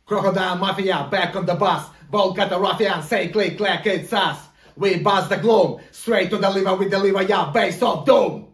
Crocodile Mafia back on the bus. Bolt cut the ruffian, say click clack, it's us. We buzz the gloom, straight to the liver, we deliver ya base of doom.